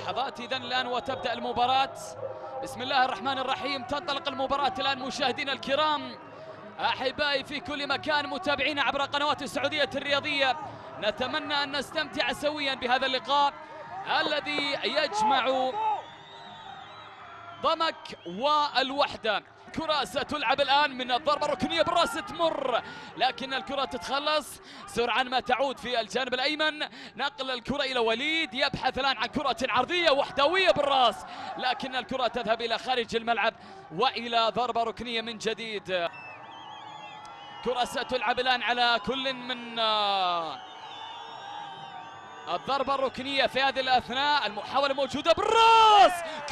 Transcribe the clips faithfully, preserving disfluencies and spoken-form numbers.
لحظات إذن الآن وتبدأ المباراة. بسم الله الرحمن الرحيم. تنطلق المباراة الآن مشاهدينا الكرام، أحبائي في كل مكان، متابعينا عبر قنوات السعودية الرياضية. نتمنى أن نستمتع سويا بهذا اللقاء الذي يجمع ضمك والوحدة. كرة ستلعب الآن من الضربة الركنية بالراس، تمر لكن الكرة تتخلص سرعان ما تعود في الجانب الأيمن. نقل الكرة إلى وليد، يبحث الآن عن كرة عرضية وحدوية بالراس، لكن الكرة تذهب إلى خارج الملعب وإلى ضربة ركنية من جديد. كرة ستلعب الآن على كل من الضربة الركنية في هذه الأثناء. المحاولة موجودة بالراس،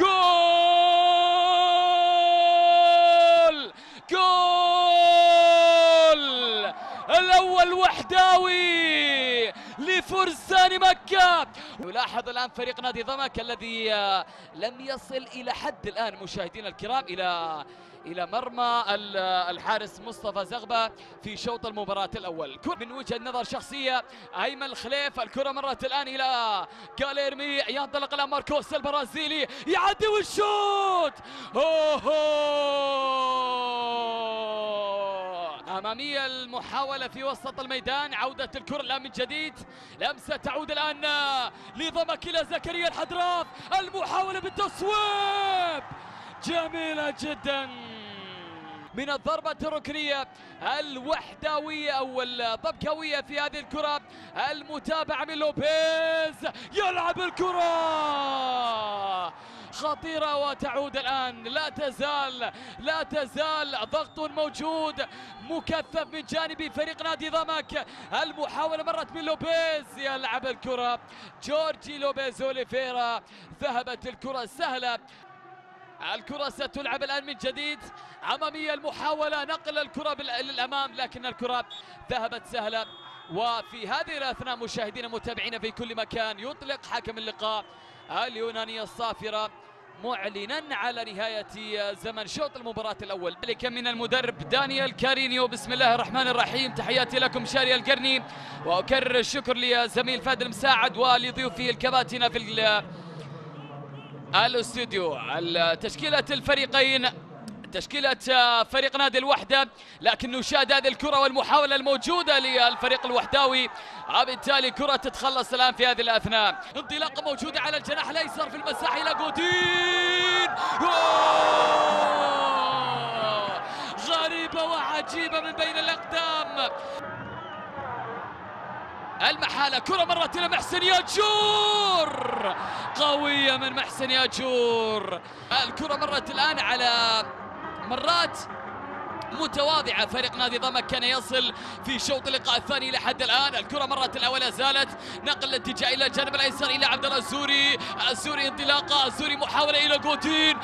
جول جول الأول وحداوي لفرسان مكة. يلاحظ الآن فريق نادي ضمك الذي لم يصل إلى حد الآن مشاهدينا الكرام إلى إلى مرمى الحارس مصطفى زغبة في شوط المباراة الأول. من وجهة نظر شخصية أيمن الخليف، الكرة مرت الآن إلى كاليرمي، ينطلق الآن ماركوس البرازيلي، يعدي والشوط. أمامية المحاولة في وسط الميدان، عودة الكرة الآن من جديد، لمسة تعود الآن لضمك إلى زكريا الحدراف، المحاولة بالتصويب جميلة جدا من الضربة الركنية الوحداوية أو الضبكوية في هذه الكرة. المتابعة من لوبيز، يلعب الكرة خطيرة وتعود الآن. لا تزال لا تزال ضغط موجود مكثف من جانب فريق نادي ضمك. المحاولة مرت من لوبيز، يلعب الكرة جورجي لوبيز أوليفيرا، ذهبت الكرة سهلة. الكرة ستلعب الآن من جديد، أمامية المحاولة، نقل الكرة للأمام لكن الكرة ذهبت سهلة. وفي هذه الأثناء مشاهدينا متابعينا في كل مكان، يطلق حكم اللقاء اليوناني الصافرة معلنا على نهاية زمن شوط المباراة الأول. ذلك من المدرب دانيال كارينيو. بسم الله الرحمن الرحيم. تحياتي لكم شاري القرني، وأكرر الشكر لزميل فهد المساعد ولضيوفه الكباتن في الاستوديو. تشكيلة الفريقين، تشكيلة فريق نادي الوحدة، لكن نشاهد هذه الكرة والمحاولة الموجودة للفريق الوحداوي، وبالتالي كرة تتخلص الآن في هذه الأثناء. انطلاقة موجودة على الجناح الأيسر في المساحة إلى جودين، غريبة وعجيبة من بين الأقدام. المحالة، كرة مرت إلى محسن ياجور، قوية من محسن ياجور. الكرة مرت الآن على مرات متواضعة. فريق نادي ضمك كان يصل في شوط اللقاء الثاني لحد الآن. الكرة مرت الأولى، زالت نقل الاتجاه إلى الجانب الأيسر إلى عبد الله الزوري، الزوري انطلاقة، الزوري محاولة إلى جودين،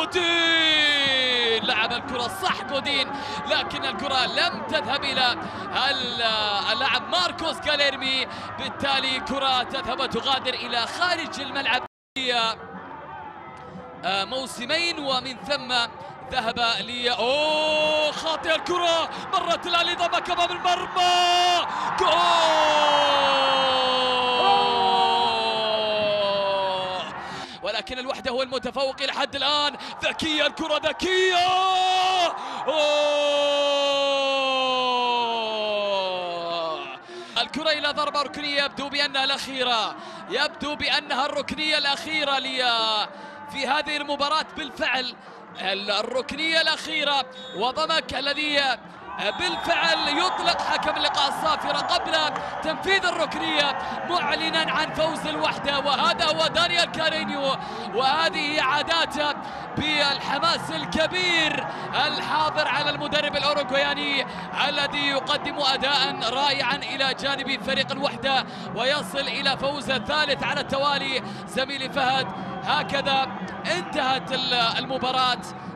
جودين لعب الكرة صح جودين، لكن الكرة لم تذهب إلى اللاعب ماركوس كاليرمي، بالتالي كرة تذهب وتغادر إلى خارج الملعب. موسمين ومن ثم ذهب لي اوه خاطئ. الكرة مرت الآن لضمك امام المرمى، جول، ولكن الوحدة هو المتفوق إلى حد الآن. ذكية الكرة، ذكية، أوه. الكرة إلى ضربة ركنية، يبدو بأنها الأخيرة، يبدو بأنها الركنية الأخيرة لي في هذه المباراة. بالفعل الركنية الأخيرة، وضمك الذي بالفعل يطلق حكم اللقاء الصافرة قبل تنفيذ الركنية معلنا عن فوز الوحدة. وهذا هو دانيال كارينيو، وهذه عاداته بالحماس الكبير الحاضر على المدرب الأوروغواياني الذي يقدم أداء رائعا إلى جانب فريق الوحدة ويصل إلى فوز الثالث على التوالي. زميلي فهد، هكذا انتهت المباراة